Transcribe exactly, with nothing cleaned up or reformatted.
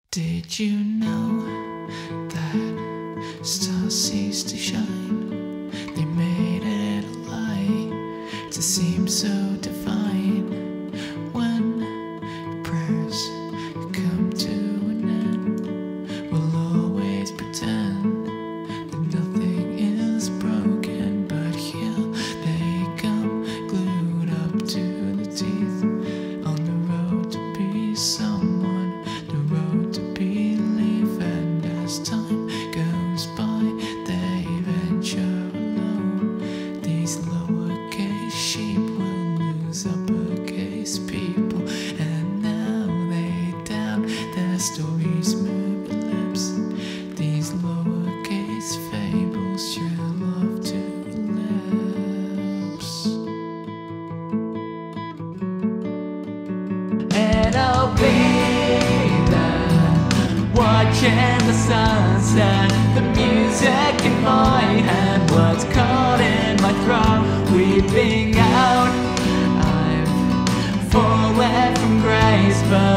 Did you know that stars cease to shine? They made it a lie to seem so divine. When prayers come to an end, we'll always pretend that nothing is broken. But here they come, glued up to the teeth, on the road to be someone, the road to believe. And as time goes by, they venture alone. These lowercase sheep will lose uppercase people, and now they doubt their stories move their lips. These lowercase fables sure love to lips. And I'll be there, watching the sunset, the music in my hand, what's caught in my throat, weeping out. I've fallen from grace, but